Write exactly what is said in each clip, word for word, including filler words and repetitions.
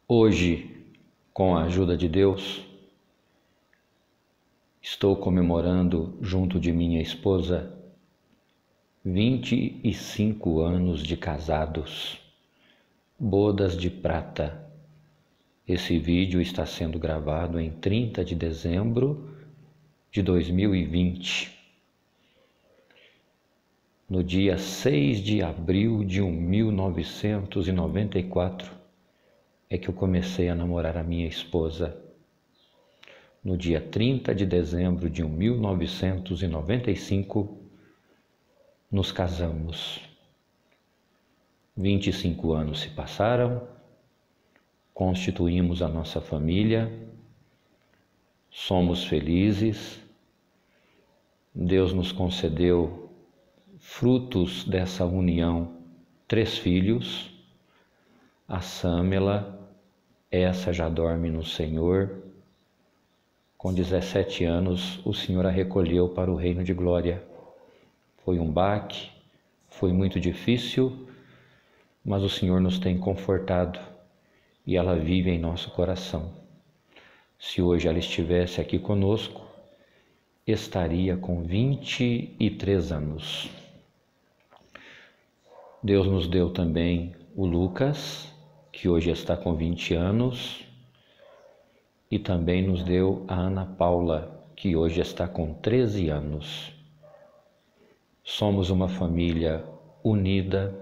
Hoje, com a ajuda de Deus, estou comemorando junto de minha esposa vinte e cinco anos de casados, bodas de prata. Esse vídeo está sendo gravado em trinta de dezembro de dois mil e vinte. No dia seis de abril de mil novecentos e noventa e quatro, é que eu comecei a namorar a minha esposa. No dia trinta de dezembro de mil novecentos e noventa e cinco, nos casamos. vinte e cinco anos se passaram, constituímos a nossa família, somos felizes. Deus nos concedeu frutos dessa união, três filhos. A Sâmela, essa já dorme no Senhor. Com dezessete anos, o Senhor a recolheu para o reino de glória. Foi um baque, foi muito difícil, mas o Senhor nos tem confortado e ela vive em nosso coração. Se hoje ela estivesse aqui conosco, estaria com vinte e três anos. Deus nos deu também o Lucas, que hoje está com vinte anos, e também nos deu a Ana Paula, que hoje está com treze anos. Somos uma família unida,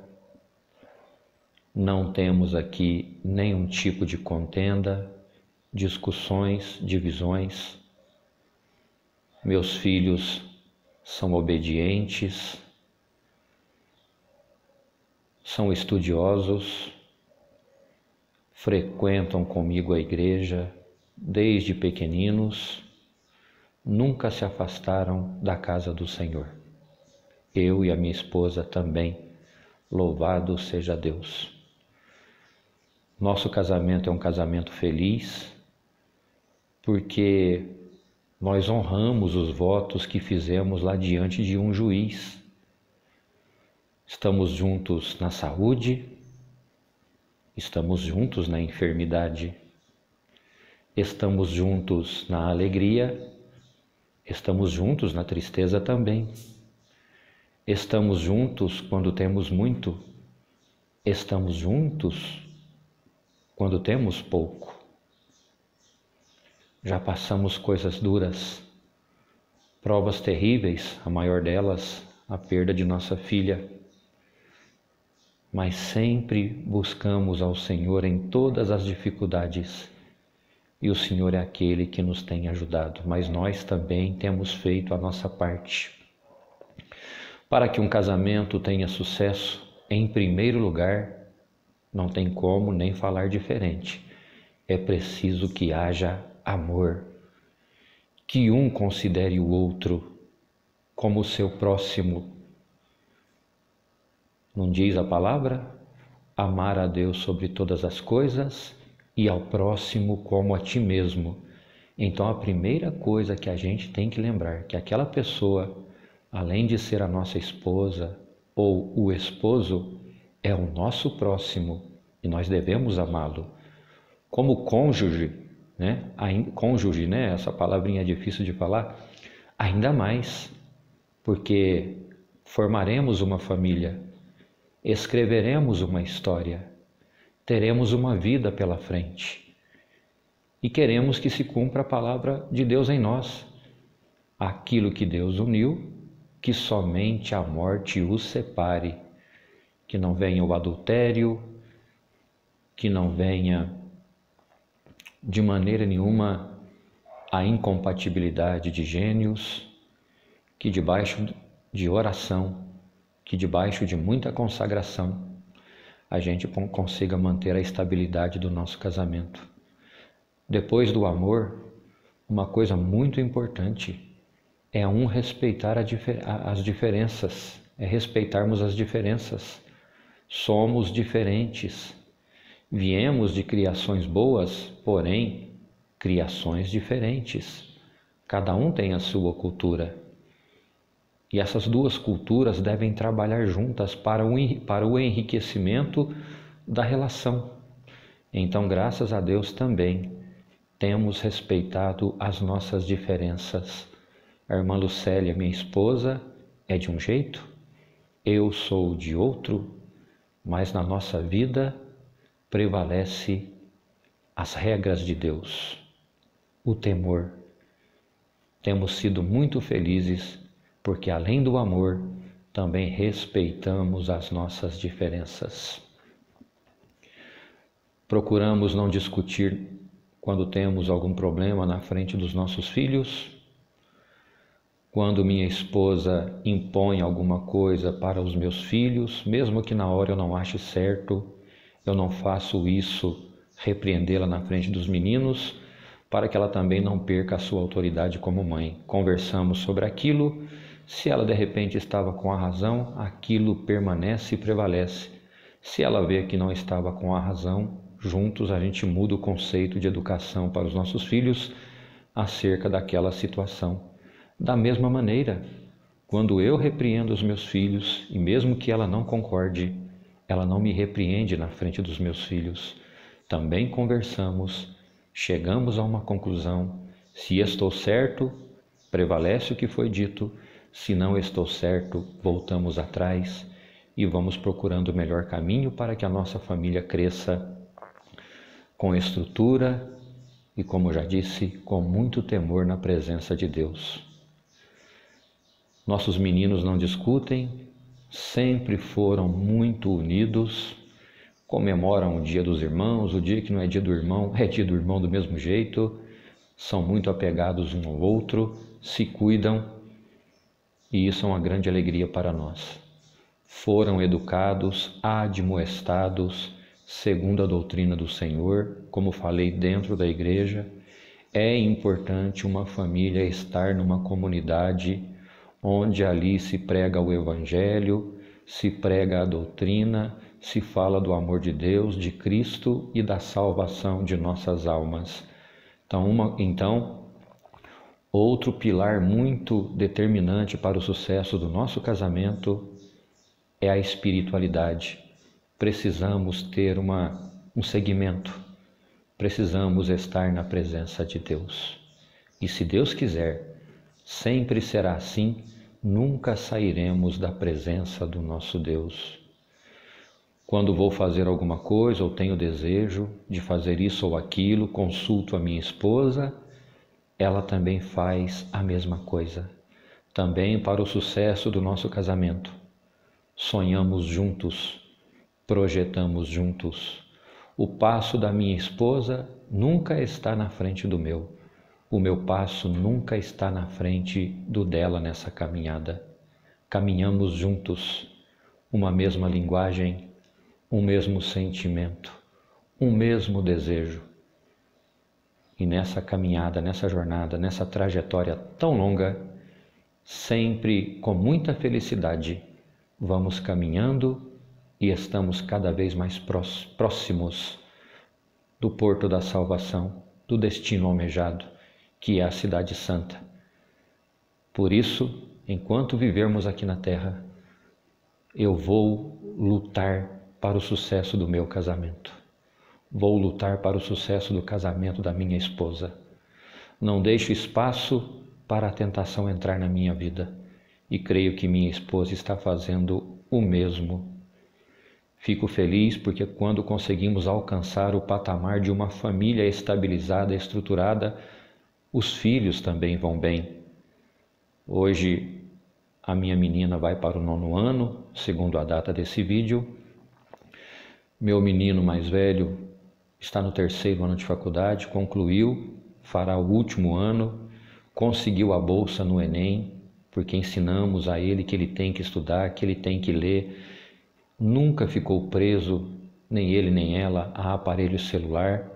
não temos aqui nenhum tipo de contenda, discussões, divisões. Meus filhos são obedientes, são estudiosos, frequentam comigo a igreja desde pequeninos, nunca se afastaram da casa do Senhor. Eu e a minha esposa também, louvado seja Deus. Nosso casamento é um casamento feliz, porque nós honramos os votos que fizemos lá diante de um juiz. Estamos juntos na saúde, estamos juntos na enfermidade, estamos juntos na alegria, estamos juntos na tristeza também. Estamos juntos quando temos muito, estamos juntos quando temos pouco. Já passamos coisas duras, provas terríveis, a maior delas, a perda de nossa filha. Mas sempre buscamos ao Senhor em todas as dificuldades. E o Senhor é aquele que nos tem ajudado, mas nós também temos feito a nossa parte. Para que um casamento tenha sucesso, em primeiro lugar, não tem como nem falar diferente. É preciso que haja amor, que um considere o outro como o seu próximo. Não diz a palavra? Amar a Deus sobre todas as coisas e ao próximo como a ti mesmo. Então a primeira coisa que a gente tem que lembrar, que aquela pessoa, além de ser a nossa esposa ou o esposo, é o nosso próximo e nós devemos amá-lo. Como cônjuge, né? Cônjuge, né? Essa palavrinha é difícil de falar. Ainda mais, porque formaremos uma família, escreveremos uma história, teremos uma vida pela frente e queremos que se cumpra a palavra de Deus em nós. Aquilo que Deus uniu, que somente a morte os separe, que não venha o adultério, que não venha de maneira nenhuma a incompatibilidade de gênios, que debaixo de oração, que debaixo de muita consagração, a gente consiga manter a estabilidade do nosso casamento. Depois do amor, uma coisa muito importante é um respeitar a difer- as diferenças, é respeitarmos as diferenças. Somos diferentes, viemos de criações boas, porém, criações diferentes. Cada um tem a sua cultura. E essas duas culturas devem trabalhar juntas para o, para o enriquecimento da relação. Então, graças a Deus também temos respeitado as nossas diferenças. A irmã Lucélia, minha esposa, é de um jeito, eu sou de outro, mas na nossa vida prevalece as regras de Deus, o temor. Temos sido muito felizes porque, além do amor, também respeitamos as nossas diferenças. Procuramos não discutir quando temos algum problema na frente dos nossos filhos. Quando minha esposa impõe alguma coisa para os meus filhos, mesmo que na hora eu não ache certo, eu não faço isso, repreendê-la na frente dos meninos, para que ela também não perca a sua autoridade como mãe. Conversamos sobre aquilo, se ela de repente estava com a razão, aquilo permanece e prevalece. Se ela vê que não estava com a razão, juntos a gente muda o conceito de educação para os nossos filhos acerca daquela situação. Da mesma maneira, quando eu repreendo os meus filhos, e mesmo que ela não concorde, ela não me repreende na frente dos meus filhos. Também conversamos, chegamos a uma conclusão. Se estou certo, prevalece o que foi dito. Se não estou certo, voltamos atrás e vamos procurando o melhor caminho para que a nossa família cresça com estrutura e, como já disse, com muito temor na presença de Deus. Nossos meninos não discutem, sempre foram muito unidos, comemoram o dia dos irmãos, o dia que não é dia do irmão, é dia do irmão do mesmo jeito, são muito apegados um ao outro, se cuidam, e isso é uma grande alegria para nós. Foram educados, admoestados, segundo a doutrina do Senhor, como falei dentro da igreja. É importante uma família estar numa comunidade onde ali se prega o Evangelho, se prega a doutrina, se fala do amor de Deus, de Cristo e da salvação de nossas almas. Então, uma, então, outro pilar muito determinante para o sucesso do nosso casamento é a espiritualidade. Precisamos ter uma, um segmento, precisamos estar na presença de Deus. E se Deus quiser, sempre será assim, nunca sairemos da presença do nosso Deus. Quando vou fazer alguma coisa ou tenho desejo de fazer isso ou aquilo, consulto a minha esposa, ela também faz a mesma coisa. Também para o sucesso do nosso casamento. Sonhamos juntos, projetamos juntos. O passo da minha esposa nunca está na frente do meu. O meu passo nunca está na frente do dela nessa caminhada. Caminhamos juntos, uma mesma linguagem, um mesmo sentimento, um mesmo desejo. E nessa caminhada, nessa jornada, nessa trajetória tão longa, sempre com muita felicidade, vamos caminhando e estamos cada vez mais próximos do porto da salvação, do destino almejado, que é a Cidade Santa. Por isso, enquanto vivermos aqui na terra, eu vou lutar para o sucesso do meu casamento. Vou lutar para o sucesso do casamento da minha esposa. Não deixo espaço para a tentação entrar na minha vida. E creio que minha esposa está fazendo o mesmo. Fico feliz porque quando conseguimos alcançar o patamar de uma família estabilizada, estruturada, os filhos também vão bem. Hoje a minha menina vai para o nono ano, segundo a data desse vídeo. Meu menino mais velho está no terceiro ano de faculdade, concluiu, fará o último ano, conseguiu a bolsa no Enem, porque ensinamos a ele que ele tem que estudar, que ele tem que ler. Nunca ficou preso, nem ele nem ela, a aparelho celular.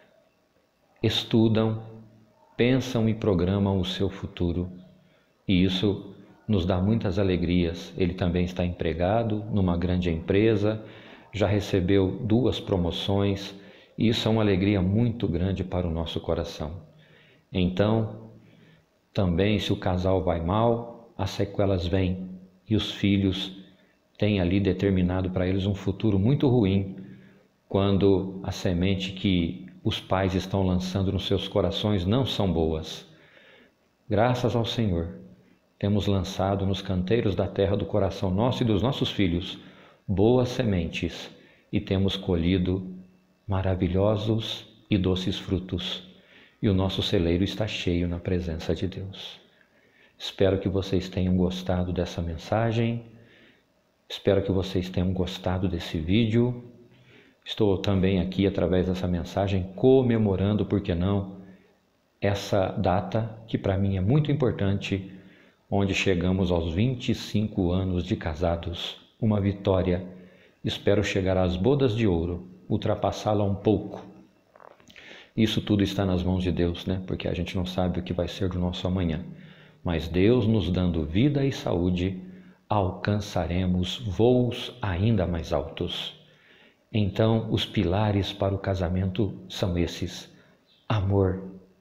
Estudam, pensam e programam o seu futuro. E isso nos dá muitas alegrias. Ele também está empregado numa grande empresa, já recebeu duas promoções, e isso é uma alegria muito grande para o nosso coração. Então, também se o casal vai mal, as sequelas vêm, e os filhos têm ali determinado para eles um futuro muito ruim, quando a semente que os pais estão lançando nos seus corações não são boas. Graças ao Senhor, temos lançado nos canteiros da terra do coração nosso e dos nossos filhos boas sementes e temos colhido maravilhosos e doces frutos. E o nosso celeiro está cheio na presença de Deus. Espero que vocês tenham gostado dessa mensagem. Espero que vocês tenham gostado desse vídeo. Estou também aqui, através dessa mensagem, comemorando, por que não, essa data que para mim é muito importante, onde chegamos aos vinte e cinco anos de casados. Uma vitória. Espero chegar às bodas de ouro, ultrapassá-la um pouco. Isso tudo está nas mãos de Deus, né? Porque a gente não sabe o que vai ser do nosso amanhã. Mas Deus nos dando vida e saúde, alcançaremos voos ainda mais altos. Então, os pilares para o casamento são esses: amor,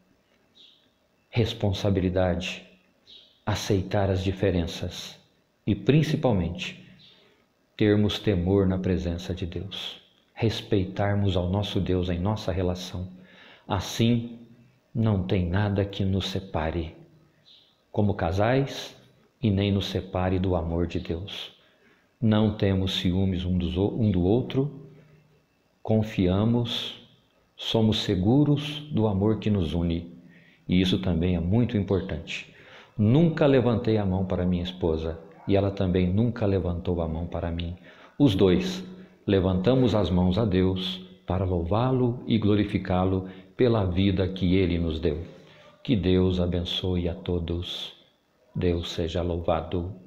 responsabilidade, aceitar as diferenças e, principalmente, termos temor na presença de Deus, respeitarmos ao nosso Deus em nossa relação. Assim, não tem nada que nos separe como casais e nem nos separe do amor de Deus. Não temos ciúmes um do outro, confiamos, somos seguros do amor que nos une. E isso também é muito importante. Nunca levantei a mão para minha esposa e ela também nunca levantou a mão para mim. Os dois levantamos as mãos a Deus para louvá-lo e glorificá-lo pela vida que Ele nos deu. Que Deus abençoe a todos. Deus seja louvado.